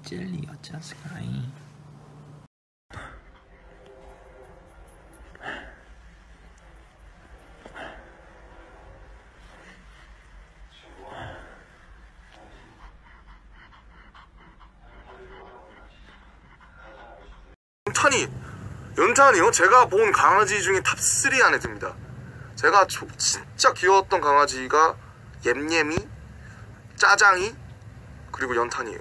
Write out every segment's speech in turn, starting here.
这里有加斯卡因。 연탄이요? 제가 본 강아지 중에 탑3 안에 듭니다. 제가 진짜 귀여웠던 강아지가 옅옅이, 짜장이, 그리고 연탄이에요.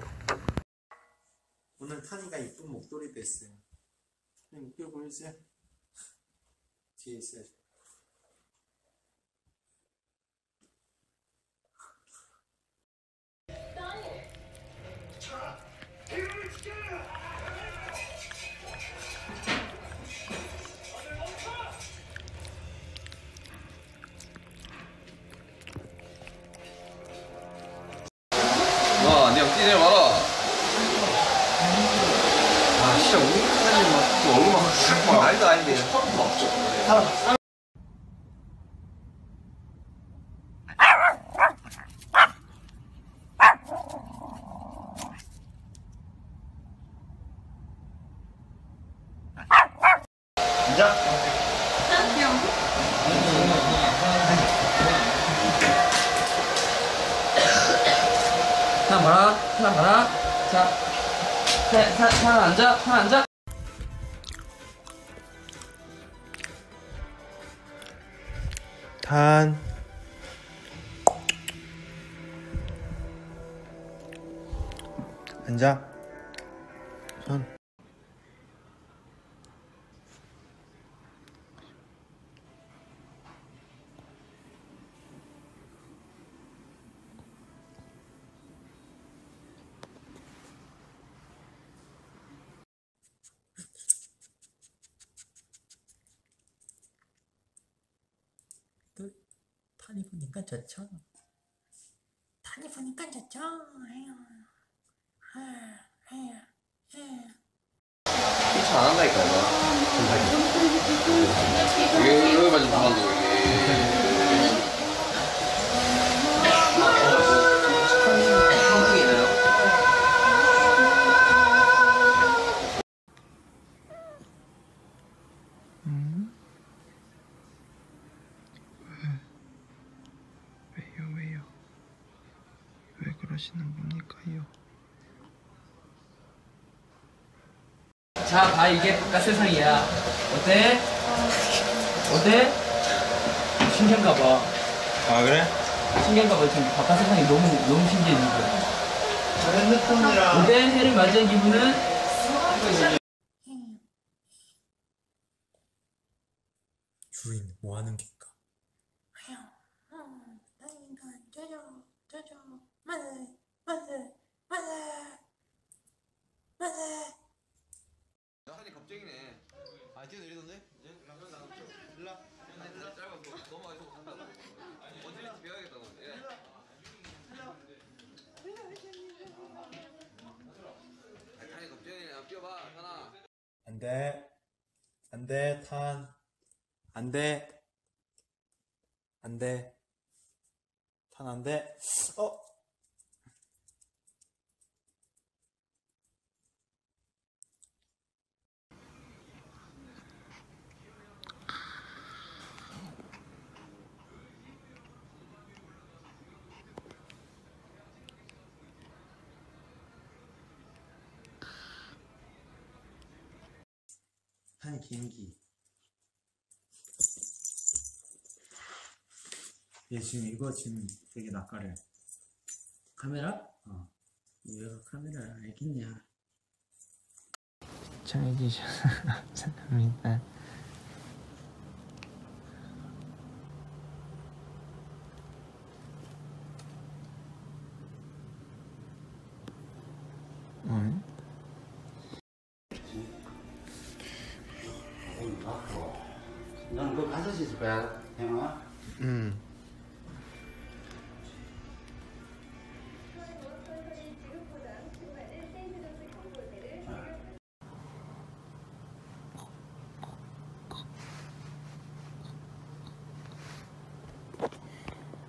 오늘 탄이가 이쁜 목도리도 했어요. 목도리 보여주세요. 뒤에 있어요. 와, 니 뛰지 마라. 아, 진짜 우리까지 막 얼굴만 말도 아닌데. 하나 봐라, 하나 봐라. 자, 하나 앉아, 하나 앉아. 탄. 앉아. 손. 탄이 보니까 좋죠. 탄이 보니까 좋죠. 휘청 안 한다니까, 이거. 여기만 좀 그만둬, 이게. 왜요? 왜 그러시는 분일까요? 자, 다 이게 바깥 세상이야. 어때? 어때? 신기한가 봐. 아, 그래? 신기한가 봐. 지금 바깥 세상이 너무 신기해 지금. 저런 느낌이라. 어때? 해를 맞이한 기분은? 주인 뭐 하는 게? 탄이 겁쟁이네. 아, 뛰어내리던데? 일라? 짧아서 넘어가서 간다고. 어디를 배워야겠다고. 예. 탄이 겁쟁이네. 뛰어봐, 탄아. 안 돼. 안 돼, 탄. 안 돼. 안 돼. 탄 안 돼. 탄이 비행기. 얘 지금 이거 지금 되게 낯가려. 카메라? 얘가 카메라를 알겠냐? 시청해주셔서 감사합니다. 너는 그거 가서 씻을 거야, 형아?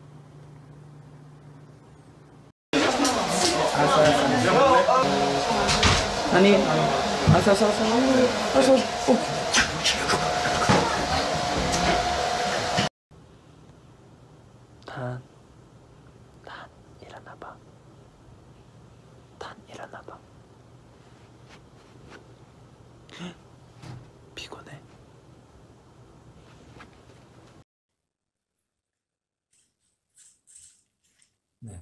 알았어. 아니, 알았어. 일어나봐. 일어나봐. 피곤해. 네.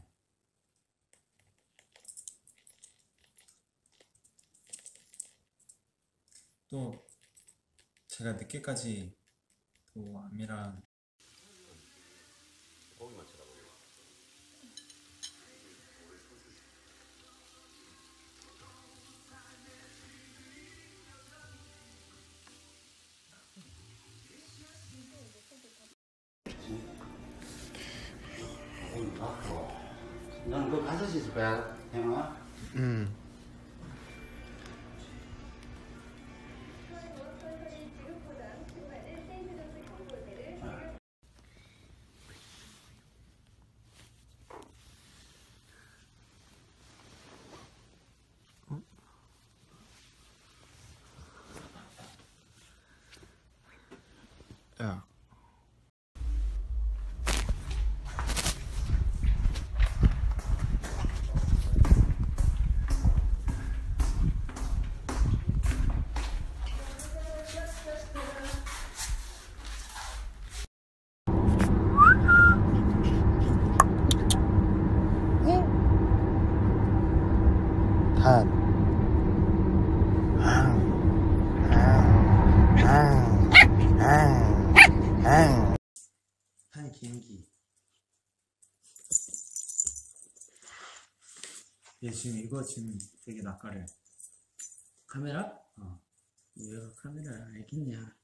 또 제가 늦게까지 또 아미랑 너는 그거 가서 씻을 거야, 형아? 야. 한 개인기. 얘 지금 이거 지금 되게 낯가려. 카메라? 이거 카메라 알겠냐?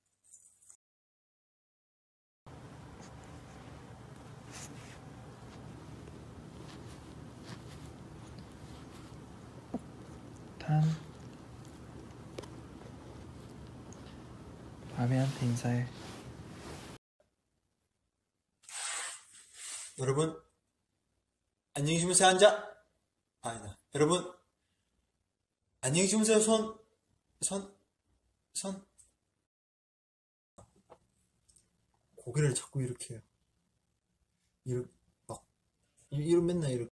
아미한테 인사해. 여러분, 안녕히 주무세요. 앉아. 아니다. 여러분, 안녕히 주무세요. 손. 고개를 자꾸 이렇게 해요. 이런 맨날 이렇게.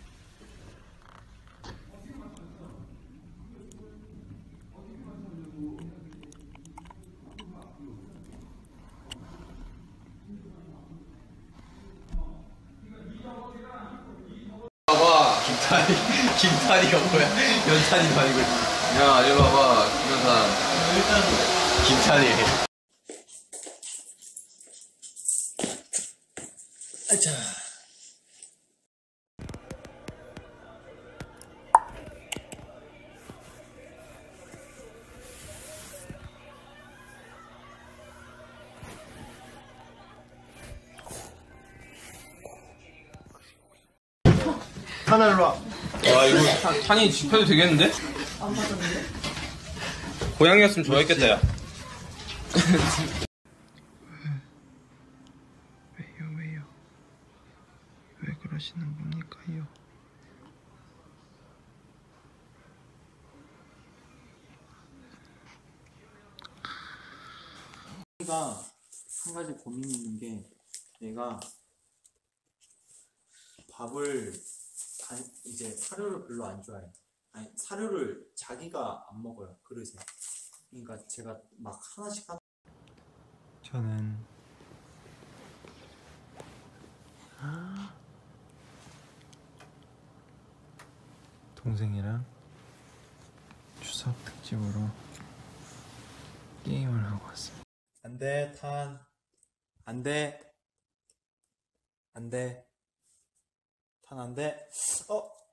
김탄이가 뭐야? 연탄이도 아니고. 야, 이리 봐봐. 김연탄. 김탄이. 아차. 하나 일로 와. 와, 이거 탄이 집혀도 되겠는데? 안 맞았는데? 고양이였으면 좋아했겠다, 야. 왜요? 왜 그러시는 겁니까요? 우리가 한 가지 고민이 있는 게 얘가 밥을 이제 사료를 별로 안 좋아해. 아니 사료를 자기가 안 먹어요 그릇에. 그러니까 제가 막 하나씩 저는 동생이랑 추석 특집으로 게임을 하고 왔습니다. 안돼 탄. 안돼. 탄 안돼.